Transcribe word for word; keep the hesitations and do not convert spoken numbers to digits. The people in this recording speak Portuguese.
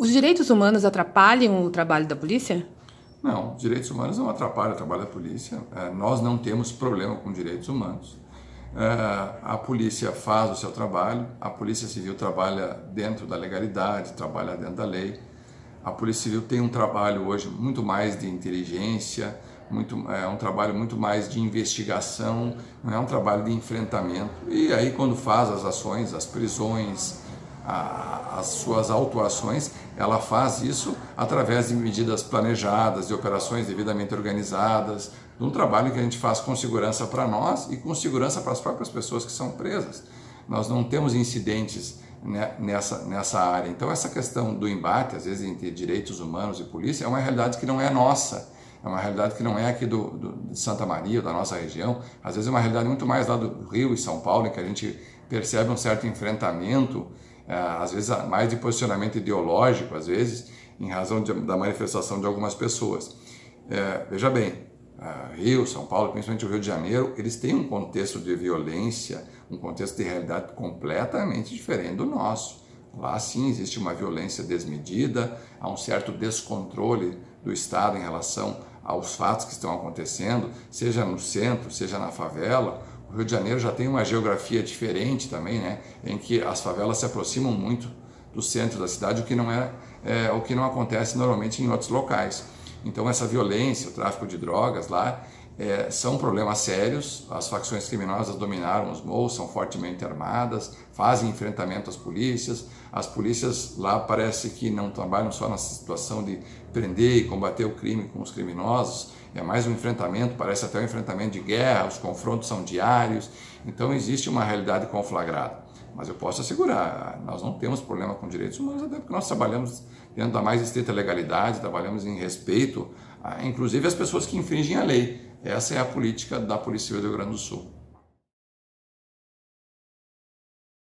Os direitos humanos atrapalham o trabalho da polícia? Não, direitos humanos não atrapalham o trabalho da polícia. É, nós não temos problema com direitos humanos. É, a polícia faz o seu trabalho, a Polícia Civil trabalha dentro da legalidade, trabalha dentro da lei. A Polícia Civil tem um trabalho hoje muito mais de inteligência, muito, é um trabalho muito mais de investigação, não é um trabalho de enfrentamento. E aí quando faz as ações, as prisões, a, as suas autuações, ela faz isso através de medidas planejadas, de operações devidamente organizadas, de um trabalho que a gente faz com segurança para nós e com segurança para as próprias pessoas que são presas. Nós não temos incidentes nessa, nessa área. Então essa questão do embate, às vezes, entre direitos humanos e polícia, é uma realidade que não é nossa. É uma realidade que não é aqui do, do, de Santa Maria, da nossa região. Às vezes é uma realidade muito mais lá do Rio e São Paulo, em que a gente percebe um certo enfrentamento, é, às vezes mais de posicionamento ideológico, às vezes, em razão de, da manifestação de algumas pessoas. É, veja bem, é, Rio, São Paulo, principalmente o Rio de Janeiro, eles têm um contexto de violência, um contexto de realidade completamente diferente do nosso. Lá sim existe uma violência desmedida, há um certo descontrole do Estado em relação aos fatos que estão acontecendo, seja no centro, seja na favela. O Rio de Janeiro já tem uma geografia diferente também, né, em que as favelas se aproximam muito do centro da cidade, o que não é, é o que não acontece normalmente em outros locais. Então essa violência, o tráfico de drogas lá, É, são problemas sérios. As facções criminosas dominaram os morros, são fortemente armadas, fazem enfrentamento às polícias. As polícias lá parece que não trabalham só na situação de prender e combater o crime com os criminosos, é mais um enfrentamento, parece até um enfrentamento de guerra, os confrontos são diários, então existe uma realidade conflagrada. Mas eu posso assegurar, nós não temos problema com direitos humanos, até porque nós trabalhamos dentro da mais estrita legalidade, trabalhamos em respeito, a, inclusive, às pessoas que infringem a lei. Essa é a política da Polícia Civil do Rio Grande do Sul.